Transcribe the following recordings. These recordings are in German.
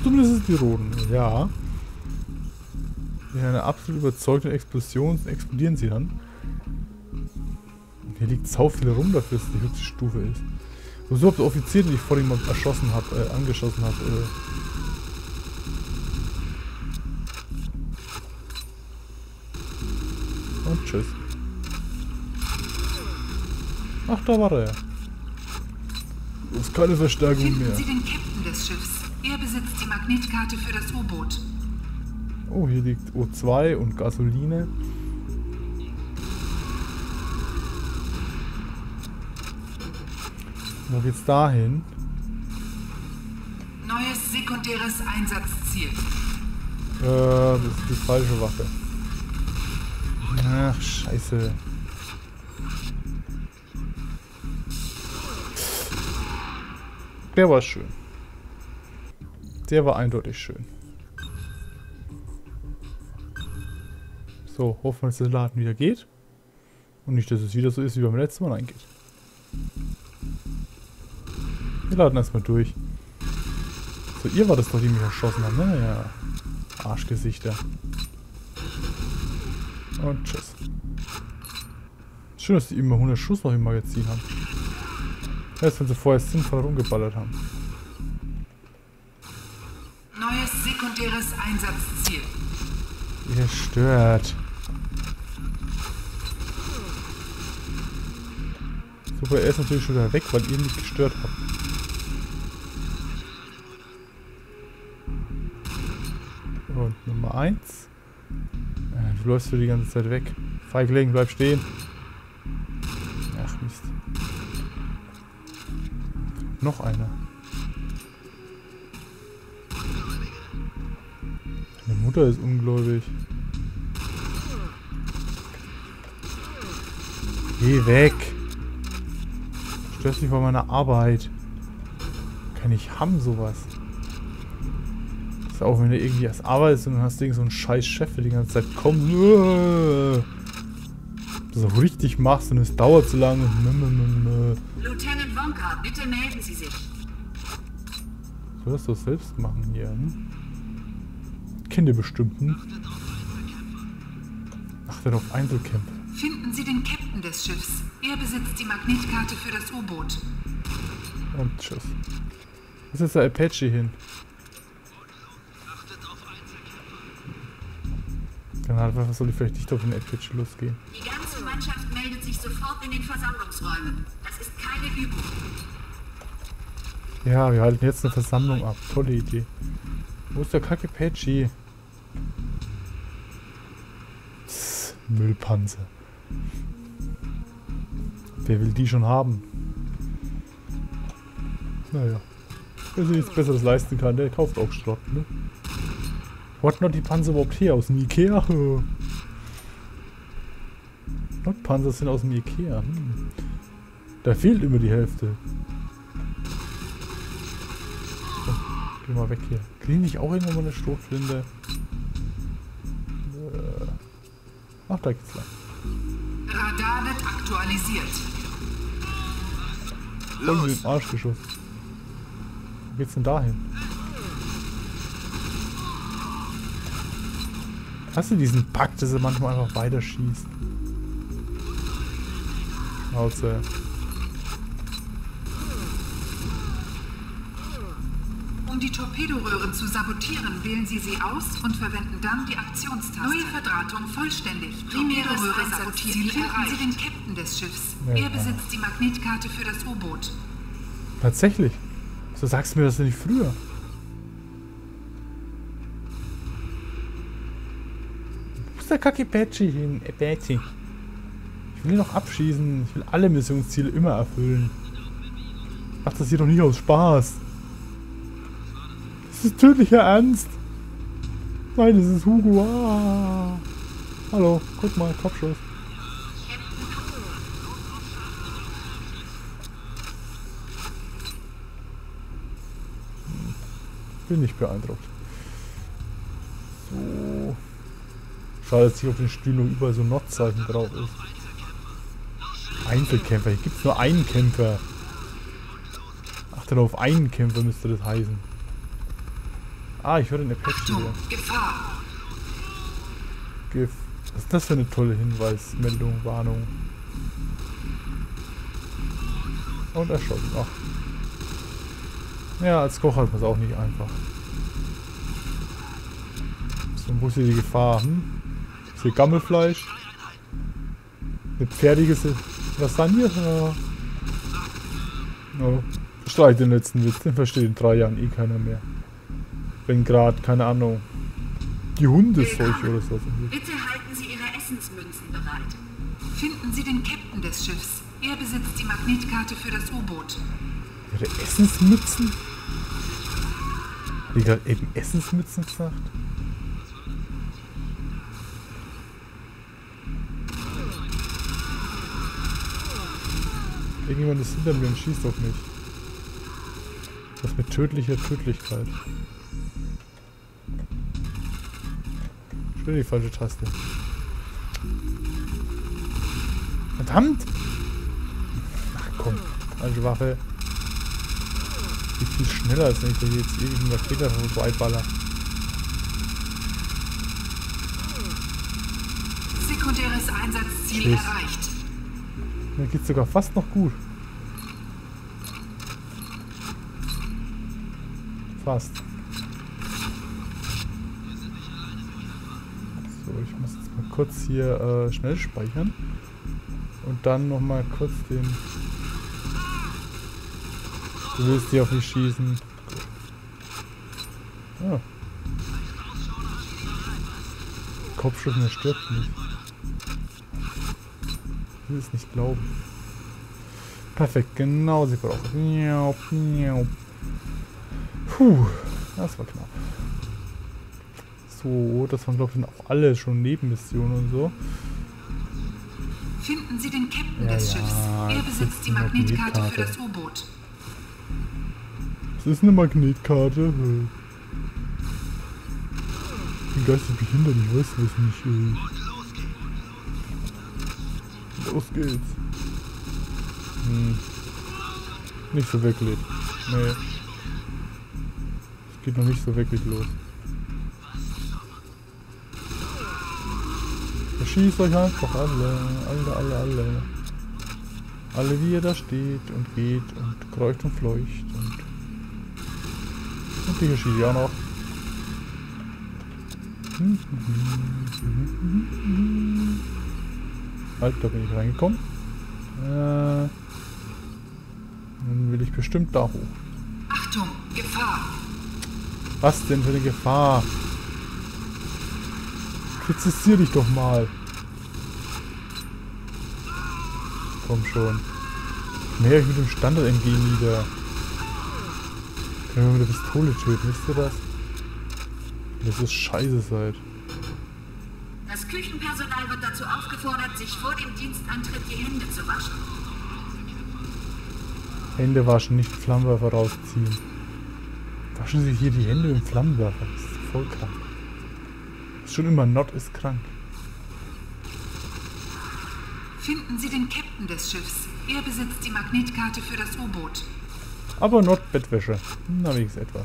Zumindest ist die roten. Ja. In einer absolut überzeugenden Explosion explodieren sie dann. Hier liegt sau viel rum dafür, dass es die höchste Stufe ist. Und so habt der Offizier, den ich vorhin mal angeschossen habe, und tschüss. Ach, da war er. Du hast keine Verstärkung mehr. Finden Sie den Captain des Schiffs. Er besitzt die Magnetkarte für das U-Boot. Oh, hier liegt O2 und Gasoline. Wo geht's dahin? Neues sekundäres Einsatzziel. Das ist die falsche Waffe. Ach, scheiße. Der war schön. Der war eindeutig schön. So, hoffen wir, dass der Laden wieder geht. Und nicht, dass es wieder so ist, wie beim letzten Mal reingeht. Wir laden erstmal durch. So, ihr war das doch, die mich erschossen haben, ne? Ja. Arschgesichter. Und tschüss. Schön, dass die immer 100 Schuss noch im Magazin haben. Erst wenn sie vorher sinnvoll rumgeballert haben. Neues sekundäres Einsatzziel. Ihr stört. Super, er ist natürlich schon wieder weg, weil ihr ihn nicht gestört habt. Und Nummer 1. Du läufst für die ganze Zeit weg. Feigling, bleib stehen. Ach Mist. Noch einer. Meine Mutter ist ungläubig. Geh weg. Störst mich bei meiner Arbeit. Kann ich haben sowas. Das ist auch, wenn du irgendwie erst arbeitest und dann hast du so einen scheiß Chef, der die ganze Zeit kommt. Das auch richtig machst und es dauert zu lange. Lieutenant Wonka, bitte melden Sie sich. Soll das doch selbst machen hier, hm? Kennt ihr bestimmt, hm? Achtet auf Einzelkämpfe. Finden Sie den Captain des Schiffs. Er besitzt die Magnetkarte für das U-Boot. Und tschüss. Wo ist der Apache hin? Was soll ich vielleicht nicht auf den Apache losgehen? Die ganze Mannschaft meldet sich sofort in den Versammlungsräumen. Das ist keine Übung. Ja, wir halten jetzt eine Versammlung ab. Tolle Idee. Wo ist der Kacke Apache? Müllpanzer. Wer will die schon haben? Naja. Wer sich nichts Besseres leisten kann, der kauft auch Schrott, ne? Wo hat noch die Panzer überhaupt her? Aus dem Ikea? Notpanzer sind aus dem Ikea. Da fehlt immer die Hälfte. So, geh mal weg hier. Kriegen nicht auch irgendwann mal eine Schrotflinte? Ach, da geht's lang. Radar wird aktualisiert. Voll mit dem Arsch geschossen. Wo geht's denn dahin? Hast du diesen Pack, dass er manchmal einfach weiter schießt? Schnauze. Um die Torpedoröhren zu sabotieren, wählen Sie sie aus und verwenden dann die Aktionstaste. Neue Verdrahtung vollständig. Primäre Röhre sabotiert. Finden Sie den Captain des Schiffs. Ja. Er besitzt die Magnetkarte für das U-Boot. Tatsächlich. So sagst du mir das denn nicht früher. Wo ist der Kacke Apache hin? Apache. Ich will ihn noch abschießen. Ich will alle Missionsziele immer erfüllen. Macht das hier doch nicht aus Spaß. Das ist tödlicher Ernst. Nein, das ist Hugo. Ah. Hallo, guck mal, Kopfschuss. Bin nicht beeindruckt. So. Schade, dass hier auf den Stühlen noch überall so Not-Zeichen drauf ist. Einzelkämpfer. Hier gibt es nur einen Kämpfer. Achte auf einen Kämpfer müsste das heißen. Ah, ich höre den Apache Achtung, wieder. Gefahr. Was ist das für eine tolle Hinweismeldung, Warnung? Und erschossen. Ach. Ja, als Koch hat man es auch nicht einfach. So, wo ist hier die Gefahr? Ist hier Gammelfleisch? Eine pferdige Lasagne? Ja. Oh. Streich den letzten Witz, den versteht in 3 Jahren eh keiner mehr. Wenn gerade, keine Ahnung, die Hundeseuche oder so sind. Bitte halten Sie Ihre Essensmünzen bereit. Finden Sie den Captain des Schiffs. Er besitzt die Magnetkarte für das U-Boot. Ihre Essensmützen? Hat die gerade eben Essensmützen gesagt? Irgendjemand ist hinter mir und schießt auf mich. Das mit tödlicher Tödlichkeit. Schon die falsche Taste. Verdammt! Ach komm, falsche Waffe. Geht viel schneller, als wenn ich da jetzt ewig einen Raketer vorbeiballer. Sekundäres Einsatzziel Tschüss. erreicht. Mir geht's sogar fast noch gut. Fast. So, ich muss jetzt mal kurz hier schnell speichern. Und dann nochmal kurz den... Du willst hier auf mich schießen. Gut. Ah. Kopfschuss, der stirbt nicht. Ich will es nicht glauben. Perfekt, genau sie braucht. Puh, das war knapp. So, das waren glaube ich auch alle schon Nebenmissionen und so. Finden Sie den Captain Ja, des ja, Schiffs. Er jetzt besitzt ist die die Magnetkarte für Magnetkarte. das U-Boot. Das ist eine Magnetkarte. Ich bin geistig behindert, ich weiß das nicht. Los geht's. Nicht so wirklich. Nee. Es geht noch nicht so wirklich los. Schießt euch einfach alle. Alle. Alle, wie ihr da steht und geht und kreucht und fleucht und die hier schießt ja auch noch. Halt, da bin ich reingekommen. Dann will ich bestimmt da hoch. Achtung, Gefahr. Was denn für eine Gefahr? Präzisier dich doch mal. Komm schon. Mehr ich mit dem Standard-MG nieder. Können wir mit der Pistole töten, wisst ihr das? Das ist scheiße seid. Das Küchenpersonal wird dazu aufgefordert, sich vor dem Dienstantritt die Hände zu waschen. Hände waschen, nicht Flammenwerfer rausziehen. Waschen Sie hier die Hände mit dem Flammenwerfer. Das ist voll krank. Das ist schon immer Not ist krank. Finden Sie den Captain des Schiffs. Er besitzt die Magnetkarte für das U-Boot. Aber Not Bettwäsche. Na, wenigstens etwas.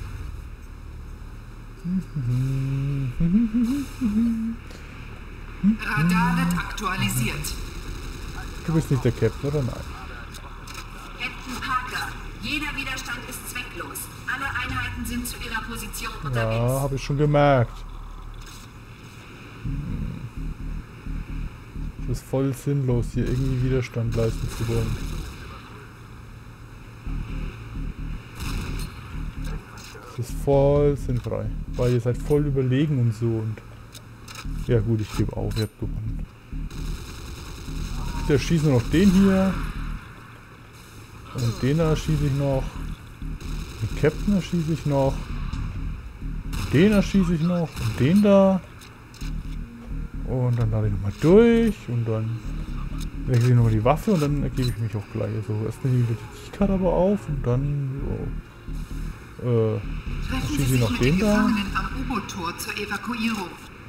Radar wird aktualisiert. Du bist nicht der Captain, oder nein? Captain Parker, jeder Widerstand ist zwecklos. Alle Einheiten sind zu ihrer Position Ja, unterwegs. habe ich schon gemerkt. Es ist voll sinnlos, hier irgendwie Widerstand leisten zu wollen. Das ist voll sinnfrei, weil ihr seid voll überlegen und so und... Ja gut, ich gebe auf, ihr habt gewonnen. Ich erschieße noch den hier. Und den da erschieße ich noch. Den Captain erschieße ich noch. Den erschieße ich noch. Und den da. Und dann lade ich nochmal durch. Und dann wechsle ich nochmal die Waffe. Und dann ergebe ich mich auch gleich. Also erst nehme ich wieder die Keycard aber auf. Und dann... So, Treffen Sie schieße ich sich noch mit den den da. Gefangenen am U-Boot-Tor zur Evakuierung.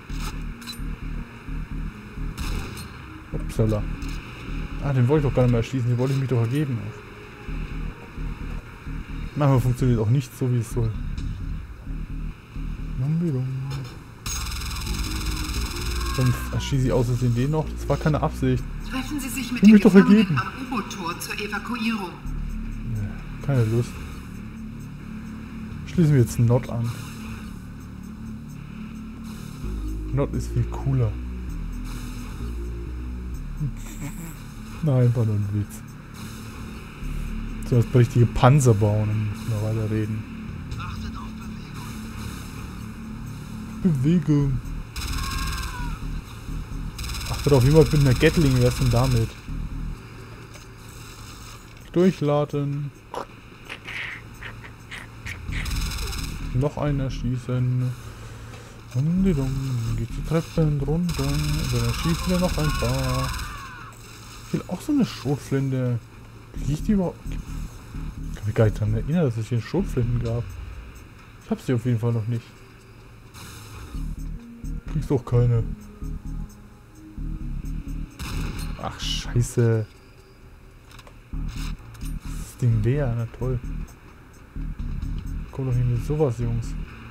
Upsala. Ah, den wollte ich doch gar nicht mehr erschießen. Den wollte ich mich doch ergeben. Manchmal funktioniert auch nicht so, wie es soll. Sonst erschieße ich aus Versehen den noch. Das war keine Absicht. Treffen Sie sich mit den Gefangenen am U-Boot-Tor zur Evakuierung. Ja, keine Lust. Schließen wir jetzt Not an. Not ist viel cooler. Nein, war nur ein Witz. So, jetzt richtige Panzer bauen und müssen wir weiter reden. Achtet auf Bewegung. Achtet auf jemand mit einer Gatling, wer ist denn damit? Durchladen. Noch einer schießen. Und dann geht die Treppen runter. Und dann schießen wir noch ein paar. Ich will auch so eine Schrotflinte. Liegt die überhaupt? Ich kann mich gar nicht daran erinnern, dass es hier Schrotflinten gab. Ich hab sie auf jeden Fall noch nicht. Kriegst doch keine. Ach, scheiße. Das Ding leer, na toll. Komm doch nicht mit sowas, Jungs.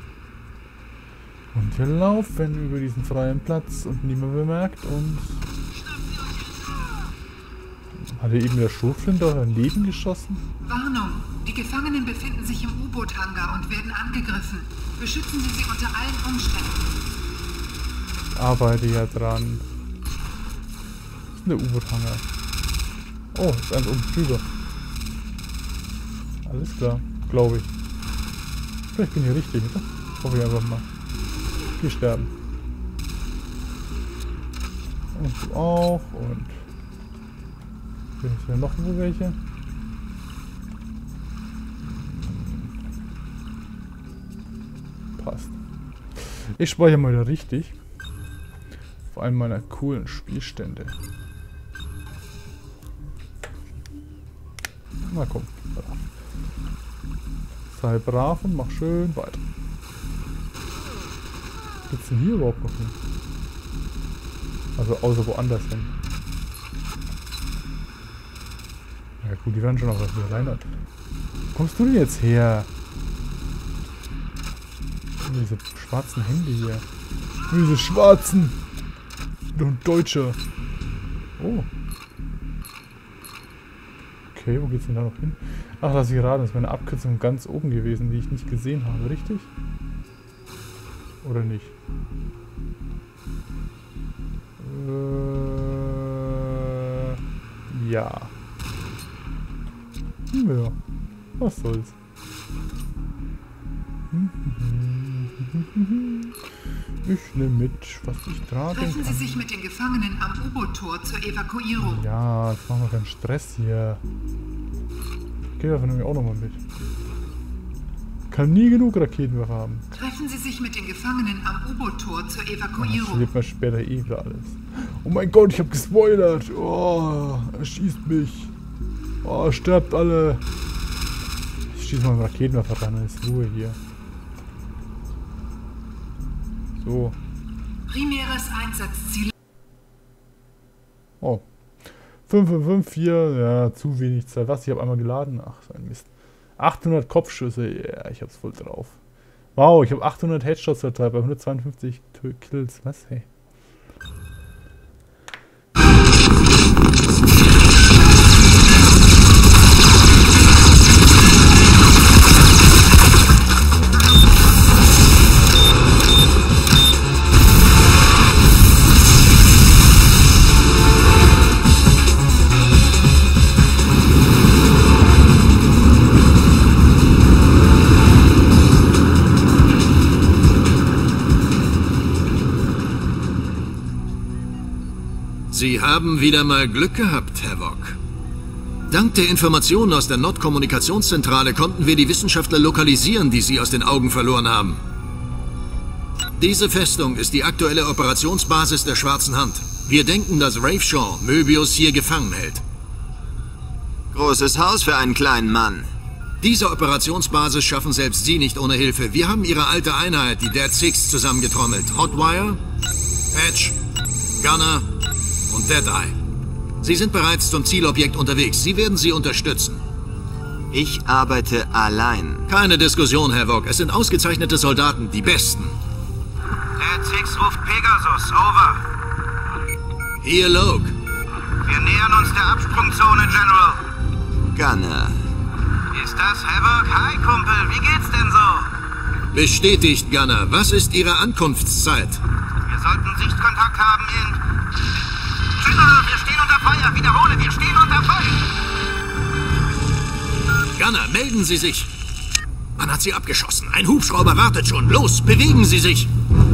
Und wir laufen über diesen freien Platz und niemand bemerkt uns. Hat er eben der Schrotflinte daneben geschossen? Warnung! Die Gefangenen befinden sich im U-Boot-Hangar und werden angegriffen. Beschützen Sie sie unter allen Umständen. Ich arbeite ja dran. Das ist eine U-Boot-Hangar. Oh, ist eins oben drüber. Alles klar, glaube ich. Vielleicht bin ich richtig, oder? Hoffe ich einfach mal. Geh sterben. Und du auch. Und hier sind noch wo welche. Passt. Ich speichere mal wieder richtig. Vor allem meiner coolen Spielstände. Na komm. Sei brav und mach schön weiter. Geht's denn hier überhaupt noch hin? Also außer woanders hin. Ja gut, die werden schon auch wieder alleine. Wo kommst du denn jetzt her? Diese schwarzen Hände hier. Diese schwarzen! Du ein Deutscher. Oh. Okay, wo geht's denn da noch hin? Ach, lass ich raten, das ist meine Abkürzung ganz oben gewesen, die ich nicht gesehen habe, richtig? Oder nicht? Ja. Ja. Was soll's? Ich nehme mit, was ich tragen kann. Treffen Sie sich mit den Gefangenen am U-Boot-Tor zur Evakuierung. Ja, jetzt machen wir keinen Stress hier. Raketenwerfer nehme ich auch nochmal mit. Kann nie genug Raketenwerfer haben. Treffen Sie sich mit den Gefangenen am U-Boot-Tor zur Das Evakuierung. wird mir später eh wieder alles. Oh mein Gott, ich habe gespoilert. Oh, er schießt mich. Oh, sterbt alle. Ich schieße mal einen Raketenwerfer ran, dann ist Ruhe hier. So. Primäres Einsatzziel. Oh. 5, 5, 5, 4. Ja, zu wenig Zeit. Was? Ich habe einmal geladen. Ach, so ein Mist. 800 Kopfschüsse. Ja, yeah, ich hab's voll drauf. Wow, ich habe 800 Headshots verteilt bei 152 Kills. Was? Hey. Sie haben wieder mal Glück gehabt, Herr Vogt. Dank der Informationen aus der Nord-Kommunikationszentrale konnten wir die Wissenschaftler lokalisieren, die Sie aus den Augen verloren haben. Diese Festung ist die aktuelle Operationsbasis der Schwarzen Hand. Wir denken, dass Raveshaw Möbius hier gefangen hält. Großes Haus für einen kleinen Mann. Diese Operationsbasis schaffen selbst Sie nicht ohne Hilfe. Wir haben Ihre alte Einheit, die Dead Six, zusammengetrommelt. Hotwire, Patch, Gunner und Deadeye. Sie sind bereits zum Zielobjekt unterwegs. Sie werden Sie unterstützen. Ich arbeite allein. Keine Diskussion, Herr Vogt. Es sind ausgezeichnete Soldaten, die Besten. Der Zix ruft Pegasus, over. Hier, Loke. Wir nähern uns der Absprungzone, General. Gunner. Ist das Havoc? Hi, Kumpel, wie geht's denn so? Bestätigt, Gunner. Was ist Ihre Ankunftszeit? Wir sollten Sichtkontakt haben in... General, wir stehen unter Feuer. Wiederhole, wir stehen unter Feuer. Gunner, melden Sie sich. Man hat Sie abgeschossen. Ein Hubschrauber wartet schon. Los, bewegen Sie sich.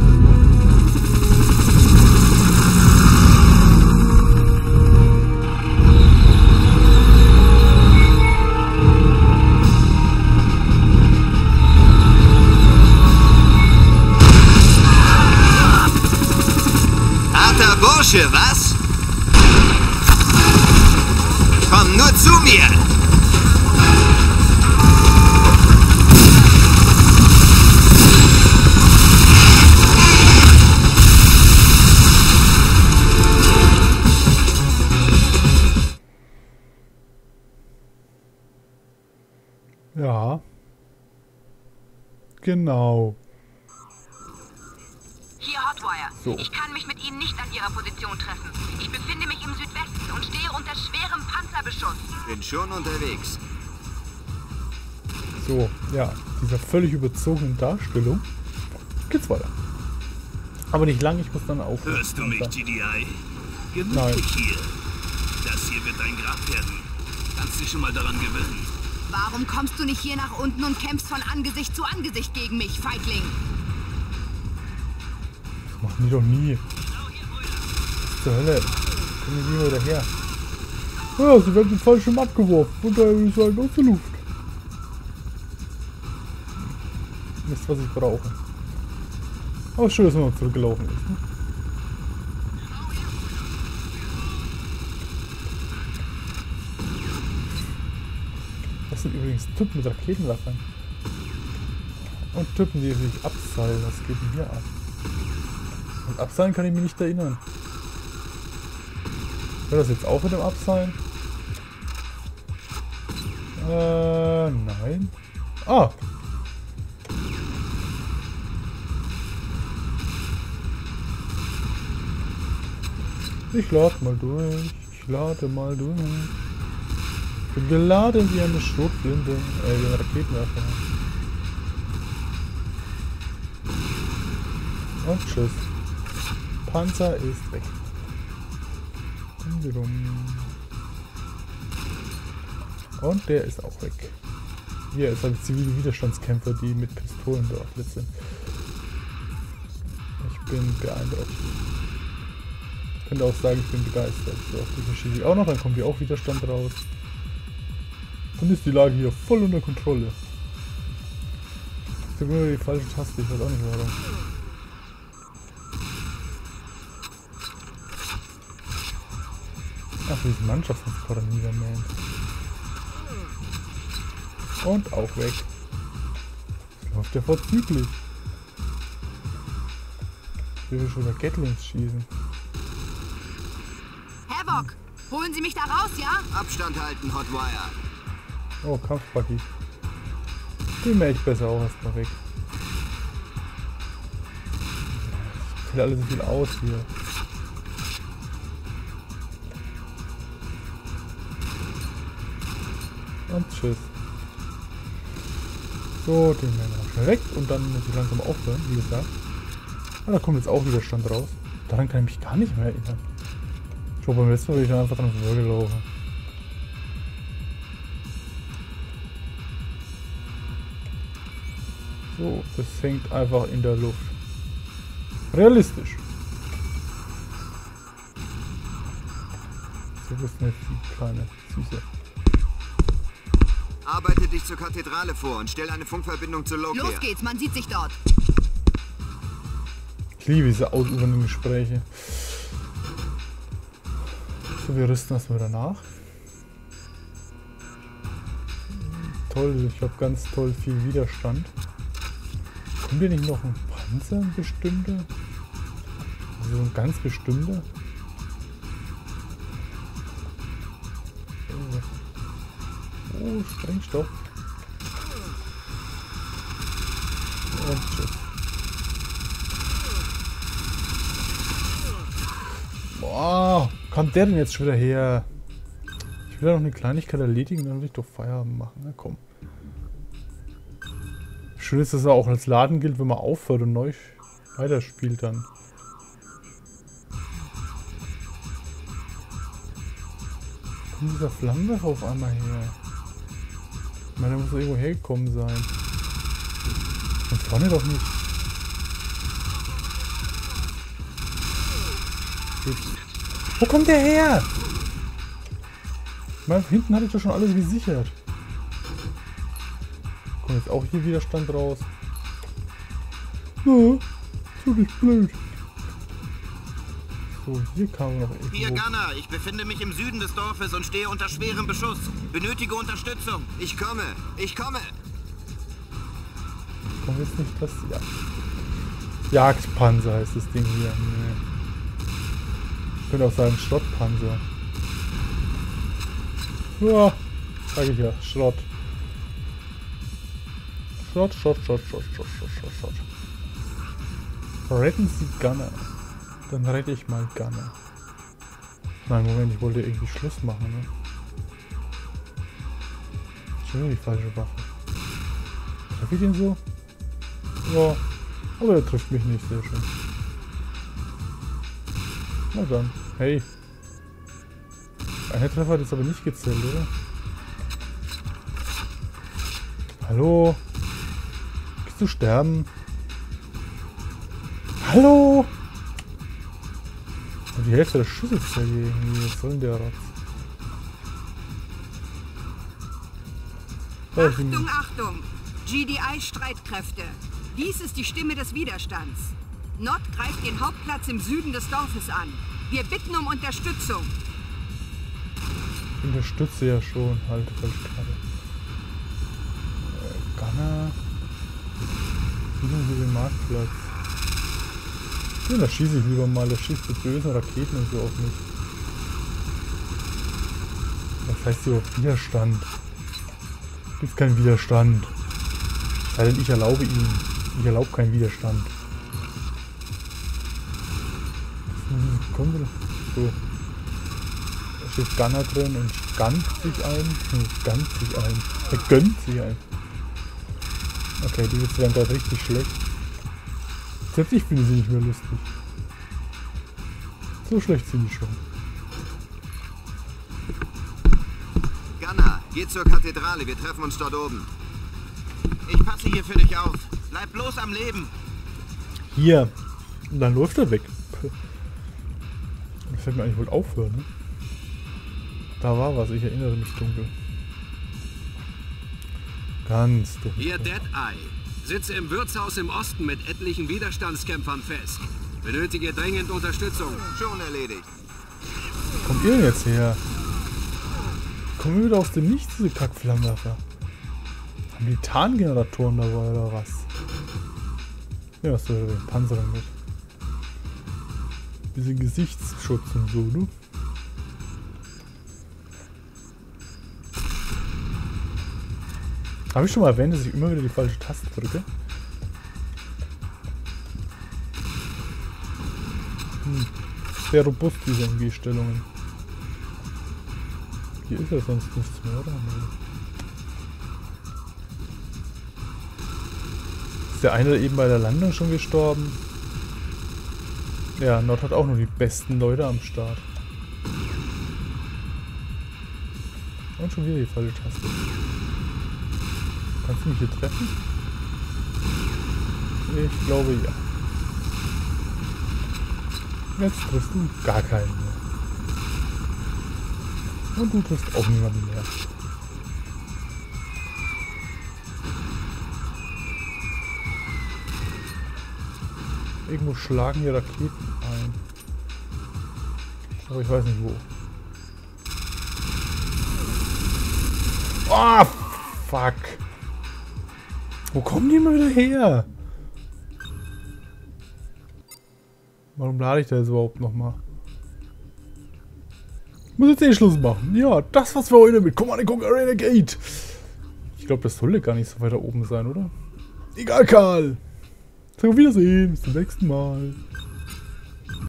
Harter Bursche, was? Komm nur zu mir! Ja. Genau. Hier Hotwire. So. Ich kann mich mit Ihnen nicht an Ihrer Position treffen. Ich befinde mich im Südwesten und stehe unter schwerem Panzerbeschuss. Bin schon unterwegs. So, ja, dieser völlig überzogenen Darstellung geht's weiter. Aber nicht lang, ich muss dann aufhören. Hörst du mich, GDI? Nein. Gemütlich hier. Das hier wird dein Grab werden. Kannst dich schon mal daran gewöhnen. Warum kommst du nicht hier nach unten und kämpfst von Angesicht zu Angesicht gegen mich, Feigling? Das machen die doch nie. Was zur Hölle? Kommen die wieder her? Ja, sie werden mit falschem abgeworfen. Und daher würde ich sagen, aus der Luft. Das ist, was ich brauche. Aber schön, dass man noch zurückgelaufen ist. Ne? Das sind übrigens Typen mit Raketenwaffen. Und Typen, die sich abseilen. Was geht denn hier ab? Und abseilen kann ich mich nicht erinnern. Hört das jetzt auf mit dem Abseilen? Nein. Ah! Ich lade mal durch. Ich lade mal durch. Ich bin geladen wie eine Schrotflinte. Wie eine Raketenwerfer. Und tschüss. Panzer ist weg. Und der ist auch weg. Hier ist halt zivile Widerstandskämpfer, die mit Pistolen bewaffnet sind. Ich bin beeindruckt. Ich könnte auch sagen, ich bin begeistert. So, auf die verschieße ich auch noch, dann kommt hier auch Widerstand raus. Dann ist die Lage hier voll unter Kontrolle. Ich drücke nur die falsche Taste, ich weiß auch nicht warum. Ach, diese Mannschaftstransporter niedermähen. Und auch weg. Das läuft ja vorzüglich. Ich will schon wieder Gatlings schießen. Havoc, holen Sie mich da raus, ja? Abstand halten, Hotwire. Oh, Kampfbuggy. Die mähe ich besser auch erstmal weg. Sieht alles so viel aus hier. Und tschüss. So, den werden wir schnell weg und dann muss ich langsam aufhören, wie gesagt. Und da kommt jetzt auch Widerstand raus. Daran kann ich mich gar nicht mehr erinnern. Ich glaube, beim letzten Mal bin ich dann einfach dran vorgelaufen. So, das hängt einfach in der Luft. Realistisch. So, das ist jetzt die kleine Süße. Arbeite dich zur Kathedrale vor und stell eine Funkverbindung zu Loke her. Los geht's, man sieht sich dort. Ich liebe diese ausufernden Gespräche. So, wir rüsten erstmal wieder nach. Toll, ich habe ganz toll viel Widerstand. Kommt hier nicht noch ein Panzer, ein bestimmter? Also so ein ganz bestimmter? Oh, Sprengstoff. Und tschüss. Boah, kommt der denn jetzt schon wieder her? Ich will ja noch eine Kleinigkeit erledigen, dann will ich doch Feierabend machen. Na komm. Schön ist, dass er auch als Laden gilt, wenn man aufhört und neu weiterspielt dann. Kommt dieser Flammenwerfer auf einmal her? Ich meine, der muss irgendwo hergekommen sein. Von vorne doch nicht. Wo kommt der her? Ich meine, hinten hatte ich doch schon alles gesichert. Kommt jetzt auch hier Widerstand raus. Ja, so nicht blöd. So, hier kam noch irgendwo. Hier, Gunner, ich befinde mich im Süden des Dorfes und stehe unter schwerem Beschuss. Benötige Unterstützung. Ich komme, ich komme. Kommt jetzt nicht das... Ja. Jagdpanzer heißt das Ding hier. Nee. Könnte auch sagen Schrottpanzer. Ja, sag ich ja. Schrott. Schrott. Retten Sie Gunner. Dann rette ich mal Gunner. Nein, Moment, ich wollte irgendwie Schluss machen, ne? Schon wieder die falsche Waffe. Treffe ich den so? Ja. Aber er trifft mich nicht, sehr schön. Na dann. Hey. Ein Treffer hat jetzt aber nicht gezählt, oder? Hallo? Gehst du sterben? Hallo? Und die Hälfte der Schüsse zergegen. Was soll denn der Ratz? Achtung, Achtung! GDI-Streitkräfte. Dies ist die Stimme des Widerstands. Nord greift den Hauptplatz im Süden des Dorfes an. Wir bitten um Unterstützung. Ich unterstütze ja schon. Halt, falsch gerade. Gunner. Suchen Sie den Marktplatz. Ja, da schieße ich lieber mal. Da schießt die bösen Raketen und so auf mich. Was heißt hier auf Widerstand? Gibt keinen Widerstand. Sei denn, ich erlaube ihn. Ich erlaube keinen Widerstand. Kommt wieder. So. Da steht Gunner drin und gönnt sich ein. Er gönnt sich ein. Okay, die Witze werden gerade richtig schlecht. Selbst ich finde sie nicht mehr lustig. So schlecht sind die schon. Gunner, geh zur Kathedrale, wir treffen uns dort oben. Ich passe hier für dich auf. Bleib bloß am Leben. Hier. Und dann läuft er weg. Das hätte mir eigentlich wohl aufhören, ne? Da war was, ich erinnere mich dunkel. Ganz dunkel. Hier Deadeye. Sitze im Wirtshaus im Osten mit etlichen Widerstandskämpfern fest. Benötige dringend Unterstützung. Schon erledigt. Kommt ihr denn jetzt her? Kommen wir wieder aus dem Nichts, diese Kackflammenwerfer? Haben die Tarngeneratoren dabei oder was? Ja, hast du ja den Panzer mit. Bisschen Gesichtsschutz und so, ne? Habe ich schon mal erwähnt, dass ich immer wieder die falsche Taste drücke? Sehr robust, diese MG-Stellungen. Hier ist ja sonst nichts mehr, oder? Ist der eine eben bei der Landung schon gestorben? Ja, Nord hat auch nur die besten Leute am Start. Und schon wieder die falsche Taste. Kannst du mich hier treffen? Ich glaube ja. Jetzt triffst du gar keinen mehr. Und du triffst auch niemanden mehr. Irgendwo schlagen hier Raketen ein. Aber ich weiß nicht wo. Ah, fuck. Wo kommen die immer wieder her? Warum lade ich da jetzt überhaupt nochmal? muss jetzt eh Schluss machen. Ja, das war's für heute mit Command & Conquer Renegade. Ich glaube, das sollte gar nicht so weiter oben sein, oder? Egal, Karl. Sag auf Wiedersehen. Bis zum nächsten Mal.